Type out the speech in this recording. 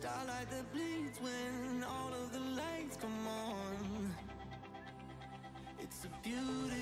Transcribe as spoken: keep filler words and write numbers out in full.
Starlight that bleeds when all of the lights come on. It's a beautiful